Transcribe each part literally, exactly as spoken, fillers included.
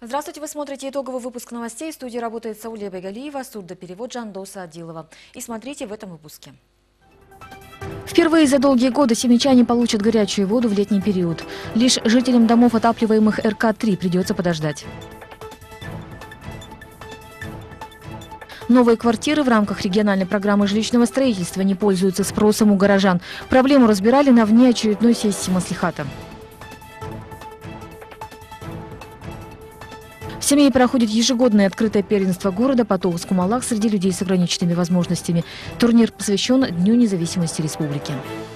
Здравствуйте, вы смотрите итоговый выпуск новостей. В студии работает Саулия Байгалиева, сурдоперевод Жандоса Адилова. И смотрите в этом выпуске. Впервые за долгие годы семичане получат горячую воду в летний период. Лишь жителям домов, отапливаемых эр ка три, придется подождать. Новые квартиры в рамках региональной программы жилищного строительства не пользуются спросом у горожан. Проблему разбирали на внеочередной сессии Маслихата. В Семее проходит ежегодное открытое первенство города по Тогус-Кумалак среди людей с ограниченными возможностями. Турнир посвящен Дню независимости республики.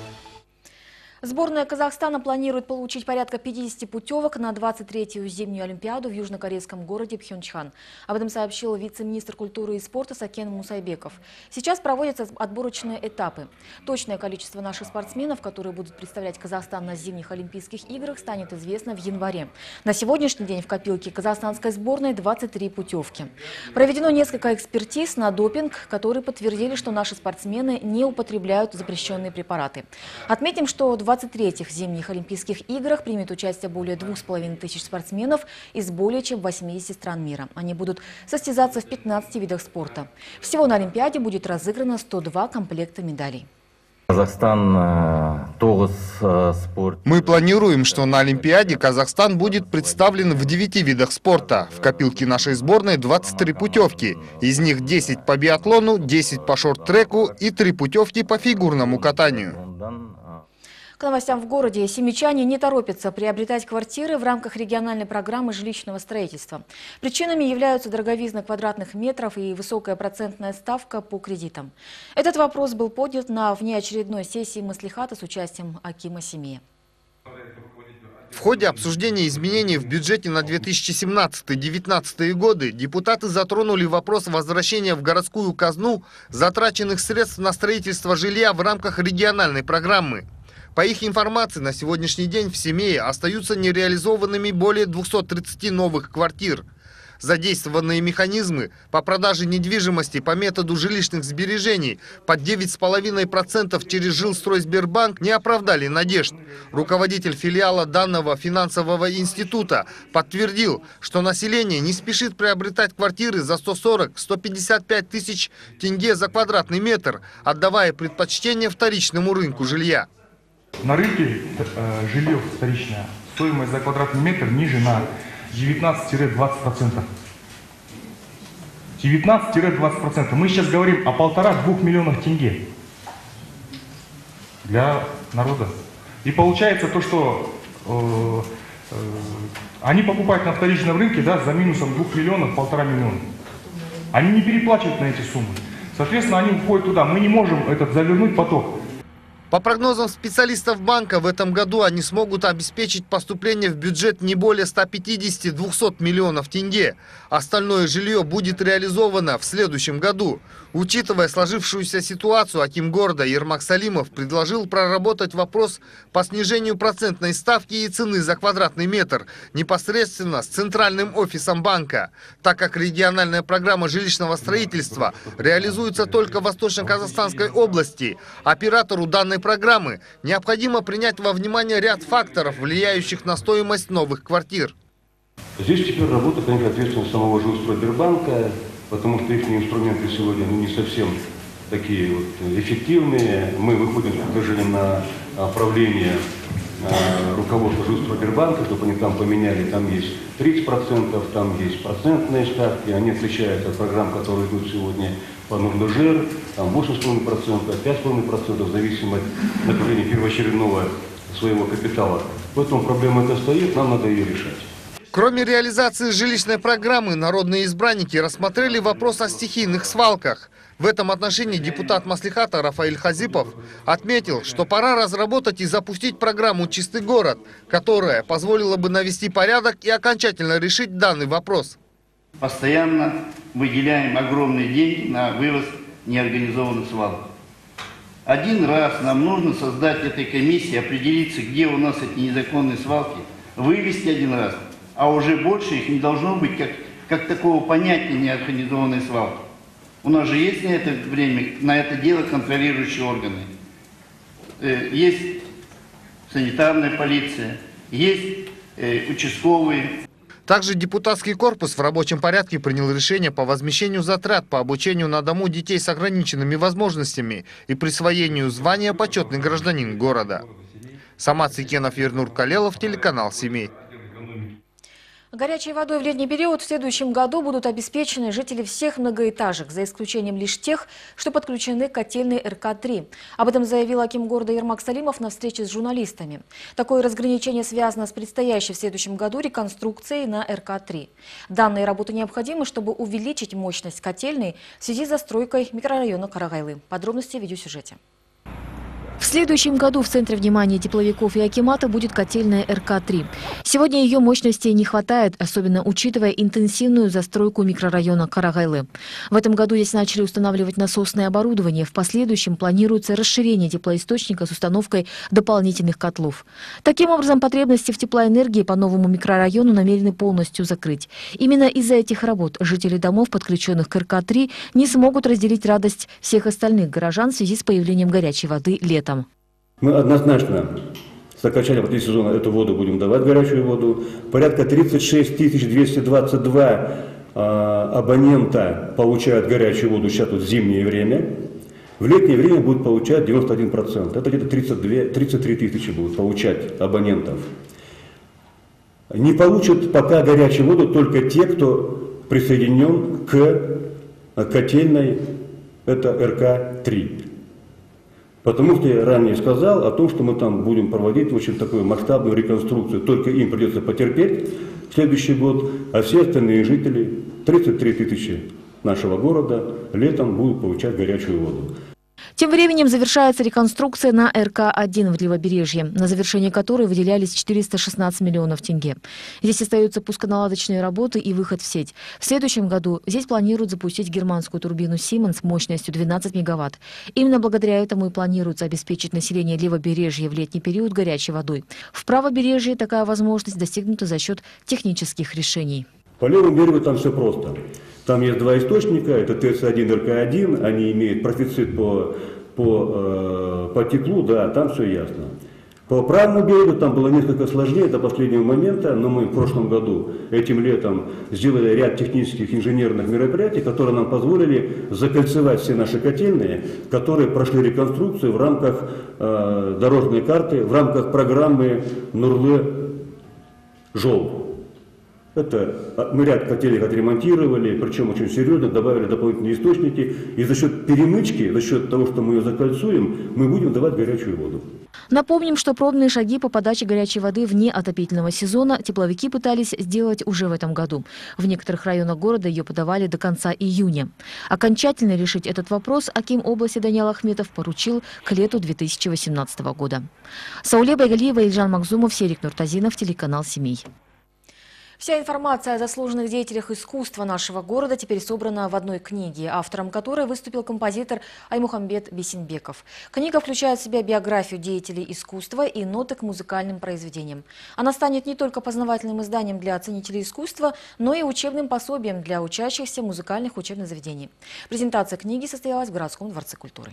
Сборная Казахстана планирует получить порядка пятидесяти путевок на двадцать третью зимнюю Олимпиаду в южнокорейском городе Пхенчхан. Об этом сообщил вице-министр культуры и спорта Сакен Мусайбеков. Сейчас проводятся отборочные этапы. Точное количество наших спортсменов, которые будут представлять Казахстан на зимних Олимпийских играх, станет известно в январе. На сегодняшний день в копилке казахстанской сборной двадцать три путевки. Проведено несколько экспертиз на допинг, которые подтвердили, что наши спортсмены не употребляют запрещенные препараты. Отметим, что в двадцать третьих зимних Олимпийских играх примет участие более двух с половиной тысяч спортсменов из более чем восьмидесяти стран мира. Они будут состязаться в пятнадцати видах спорта. Всего на Олимпиаде будет разыграно сто два комплекта медалей. Казахстан, Тогус, спорт. Мы планируем, что на Олимпиаде Казахстан будет представлен в девяти видах спорта. В копилке нашей сборной двадцать три путевки. Из них десять по биатлону, десять по шорт-треку и три путевки по фигурному катанию. К новостям в городе. Семичане не торопятся приобретать квартиры в рамках региональной программы жилищного строительства. Причинами являются дороговизна квадратных метров и высокая процентная ставка по кредитам. Этот вопрос был поднят на внеочередной сессии Маслихата с участием акима Семея. В ходе обсуждения изменений в бюджете на две тысячи семнадцатый — две тысячи девятнадцатый годы депутаты затронули вопрос возвращения в городскую казну затраченных средств на строительство жилья в рамках региональной программы. По их информации, на сегодняшний день в Семее остаются нереализованными более двухсот тридцати новых квартир. Задействованные механизмы по продаже недвижимости по методу жилищных сбережений под девять с половиной процентов через Жилстройсбербанк не оправдали надежд. Руководитель филиала данного финансового института подтвердил, что население не спешит приобретать квартиры за сто сорок — сто пятьдесят пять тысяч тенге за квадратный метр, отдавая предпочтение вторичному рынку жилья. На рынке э, жилье вторичное, стоимость за квадратный метр ниже на девятнадцать — двадцать процентов. девятнадцать — двадцать процентов. Мы сейчас говорим о полтора-двух миллионах тенге для народа. И получается то, что э, э, они покупают на вторичном рынке, да, за минусом двух миллионов, полтора миллиона. Они не переплачивают на эти суммы. Соответственно, они уходят туда. Мы не можем этот завернуть поток. По прогнозам специалистов банка, в этом году они смогут обеспечить поступление в бюджет не более ста пятидесяти — двухсот миллионов тенге. Остальное жилье будет реализовано в следующем году. Учитывая сложившуюся ситуацию, аким города Ермак Салимов предложил проработать вопрос по снижению процентной ставки и цены за квадратный метр непосредственно с центральным офисом банка. Так как региональная программа жилищного строительства реализуется только в Восточно-Казахстанской области, оператору данной программы необходимо принять во внимание ряд факторов, влияющих на стоимость новых квартир. Здесь теперь работа, конечно, ответственность самого Жилстройсбербанка, потому что их инструменты сегодня ну, не совсем такие вот эффективные. Мы выходим с предложением на правление э, руководства Жилстройсбербанка, чтобы они там поменяли, там есть тридцать процентов, там есть процентные ставки, они отличаются от программ, которые идут сегодня по Нурлы-Жер, там восемь с половиной процентов, пять с половиной процентов, в зависимости от направления первоочередного своего капитала. Поэтому проблема эта стоит, нам надо ее решать. Кроме реализации жилищной программы, народные избранники рассмотрели вопрос о стихийных свалках. В этом отношении депутат Маслихата Рафаиль Хазипов отметил, что пора разработать и запустить программу «Чистый город», которая позволила бы навести порядок и окончательно решить данный вопрос. Постоянно выделяем огромные деньги на вывоз неорганизованных свалок. Один раз нам нужно создать этой комиссии, определиться, где у нас эти незаконные свалки, вывести один раз. А уже больше их не должно быть, как, как такого понятия неорганизованной свалки. У нас же есть на это время, на это дело контролирующие органы. Есть санитарная полиция, есть э, участковые. Также депутатский корпус в рабочем порядке принял решение по возмещению затрат по обучению на дому детей с ограниченными возможностями и присвоению звания «Почетный гражданин города». Самат Сикенов, Ернур Калелов, телеканал «Семей». Горячей водой в летний период в следующем году будут обеспечены жители всех многоэтажек, за исключением лишь тех, что подключены к котельной эр ка три. Об этом заявил аким города Ермак Салимов на встрече с журналистами. Такое разграничение связано с предстоящей в следующем году реконструкцией на эр ка три. Данные работы необходимы, чтобы увеличить мощность котельной в связи с застройкой микрорайона Карагайлы. Подробности в видеосюжете. В следующем году в центре внимания тепловиков и акимата будет котельная эр ка три. Сегодня ее мощности не хватает, особенно учитывая интенсивную застройку микрорайона Карагайлы. В этом году здесь начали устанавливать насосное оборудование. В последующем планируется расширение теплоисточника с установкой дополнительных котлов. Таким образом, потребности в теплоэнергии по новому микрорайону намерены полностью закрыть. Именно из-за этих работ жители домов, подключенных к эр ка три, не смогут разделить радость всех остальных горожан в связи с появлением горячей воды летом. Мы однозначно с окончанием отопительного сезона эту воду будем давать, горячую воду. Порядка тридцать шесть тысяч двести двадцать два э, абонента получают горячую воду сейчас вот в зимнее время. В летнее время будут получать девяносто один процент. Это где-то тридцать три тысячи будут получать абонентов. Не получат пока горячую воду только те, кто присоединен к котельной, это эр ка три. Потому что я ранее сказал о том, что мы там будем проводить очень такую масштабную реконструкцию. Только им придется потерпеть в следующий год, а все остальные жители, тридцать три тысячи нашего города, летом будут получать горячую воду. Тем временем завершается реконструкция на эр ка один в Левобережье, на завершение которой выделялись четыреста шестнадцать миллионов тенге. Здесь остаются пусконаладочные работы и выход в сеть. В следующем году здесь планируют запустить германскую турбину «Сименс» мощностью двенадцать мегаватт. Именно благодаря этому и планируется обеспечить население Левобережья в летний период горячей водой. В Правобережье такая возможность достигнута за счет технических решений. По левому берегу там все просто. Там есть два источника, это тэ эс один, эр ка один, они имеют профицит по, по, э, по теплу, да, там все ясно. По правому берегу там было несколько сложнее до последнего момента, но мы в прошлом году, этим летом, сделали ряд технических инженерных мероприятий, которые нам позволили закольцевать все наши котельные, которые прошли реконструкцию в рамках э, дорожной карты, в рамках программы Нурлы-Жол. Это мы ряд котелей отремонтировали, причем очень серьезно, добавили дополнительные источники. И за счет перемычки, за счет того, что мы ее закольцуем, мы будем давать горячую воду. Напомним, что пробные шаги по подаче горячей воды вне отопительного сезона тепловики пытались сделать уже в этом году. В некоторых районах города ее подавали до конца июня. Окончательно решить этот вопрос аким области Даниил Ахметов поручил к лету две тысячи восемнадцатого года. Сауле Байгалиева, Ильжан Макзумов, Серик Нуртазинов, телеканал «Семей». Вся информация о заслуженных деятелях искусства нашего города теперь собрана в одной книге, автором которой выступил композитор Аймухамбет Бесинбеков. Книга включает в себя биографию деятелей искусства и ноты к музыкальным произведениям. Она станет не только познавательным изданием для ценителей искусства, но и учебным пособием для учащихся музыкальных учебных заведений. Презентация книги состоялась в городском дворце культуры.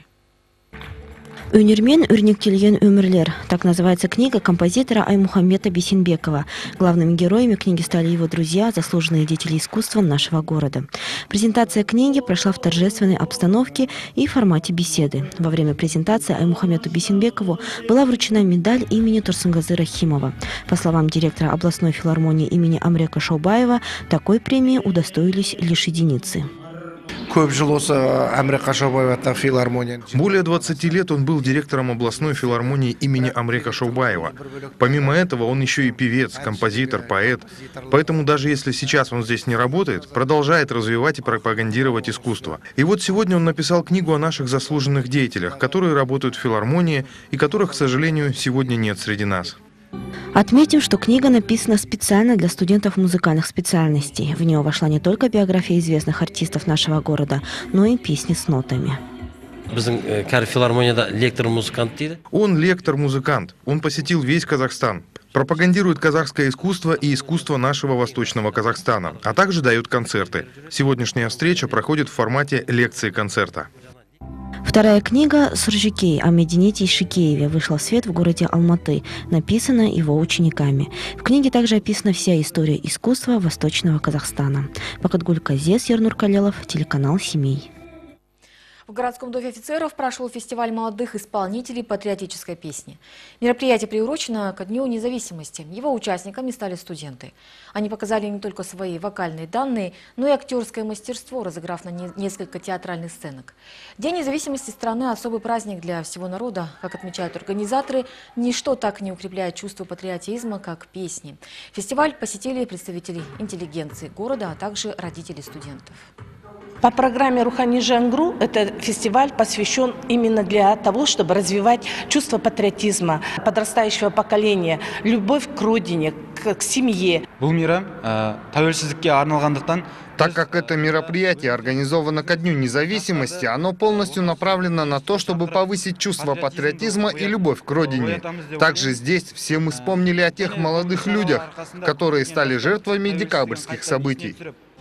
«Өнермен өрнектелген өмірлер» – так называется книга композитора Аймухамбета Бесинбекова. Главными героями книги стали его друзья, заслуженные деятели искусства нашего города. Презентация книги прошла в торжественной обстановке и формате беседы. Во время презентации Аймухамбету Бесинбекову была вручена медаль имени Турсунгазы Рахимова. По словам директора областной филармонии имени Амрека Шаубаева, такой премии удостоились лишь единицы. Более двадцати лет он был директором областной филармонии имени Амрека Шаубаева. Помимо этого, он еще и певец, композитор, поэт. Поэтому даже если сейчас он здесь не работает, продолжает развивать и пропагандировать искусство. И вот сегодня он написал книгу о наших заслуженных деятелях, которые работают в филармонии и которых, к сожалению, сегодня нет среди нас. Отметим, что книга написана специально для студентов музыкальных специальностей. В нее вошла не только биография известных артистов нашего города, но и песни с нотами. Он лектор-музыкант. Он посетил весь Казахстан. Пропагандирует казахское искусство и искусство нашего Восточного Казахстана, а также дает концерты. Сегодняшняя встреча проходит в формате лекции-концерта. В Вторая книга «Суржикей» о Мединете Ишикееве вышла в свет в городе Алматы, написана его учениками. В книге также описана вся история искусства Восточного Казахстана. Бакытгуль Казес, Ернур Калелов, телеканал «Семей». В городском доме офицеров прошел фестиваль молодых исполнителей патриотической песни. Мероприятие приурочено ко Дню независимости. Его участниками стали студенты. Они показали не только свои вокальные данные, но и актерское мастерство, разыграв на не- несколько театральных сценок. День независимости страны – особый праздник для всего народа. Как отмечают организаторы, ничто так не укрепляет чувство патриотизма, как песни. Фестиваль посетили представители интеллигенции города, а также родители студентов. По программе «Рухани Жаңгру» этот фестиваль посвящен именно для того, чтобы развивать чувство патриотизма подрастающего поколения, любовь к родине, к, к семье. Так как это мероприятие организовано ко Дню независимости, оно полностью направлено на то, чтобы повысить чувство патриотизма и любовь к родине. Также здесь все мы вспомнили о тех молодых людях, которые стали жертвами декабрьских событий.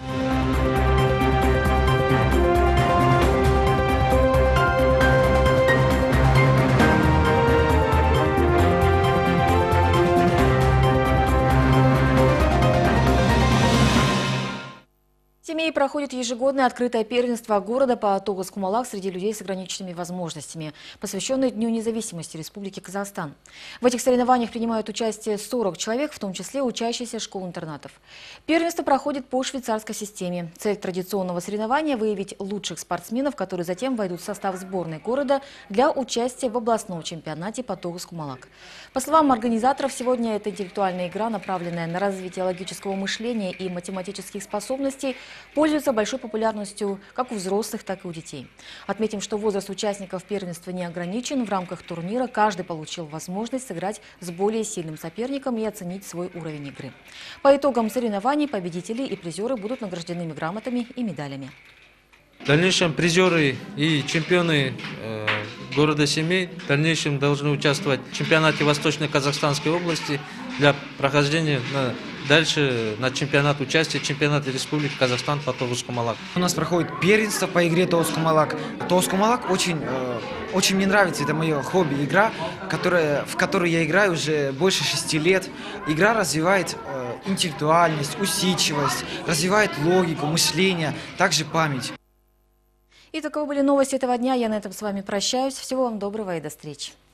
В Семее проходит ежегодное открытое первенство города по Тогуз-Кумалак среди людей с ограниченными возможностями, посвященное Дню независимости Республики Казахстан. В этих соревнованиях принимают участие сорок человек, в том числе учащиеся школ-интернатов. Первенство проходит по швейцарской системе. Цель традиционного соревнования – выявить лучших спортсменов, которые затем войдут в состав сборной города для участия в областном чемпионате по Тогуз-Кумалак. По словам организаторов, сегодня эта интеллектуальная игра, направленная на развитие логического мышления и математических способностей, пользуется большой популярностью как у взрослых, так и у детей. Отметим, что возраст участников первенства не ограничен. В рамках турнира каждый получил возможность сыграть с более сильным соперником и оценить свой уровень игры. По итогам соревнований победители и призеры будут награждены грамотами и медалями. В дальнейшем призеры и чемпионы э, города Семей в дальнейшем должны участвовать в чемпионате Восточной Казахстанской области для прохождения на, дальше на чемпионат участия, чемпионат Республики Казахстан по Тогуз-Кумалак. У нас проходит первенство по игре Тогуз-Кумалак. Тогуз-Кумалак очень, э, очень мне нравится, это мое хобби, игра, которая, в которой я играю уже больше шести лет. Игра развивает э, интеллектуальность, усидчивость, развивает логику, мышление, также память. И таковы были новости этого дня. Я на этом с вами прощаюсь. Всего вам доброго и до встречи.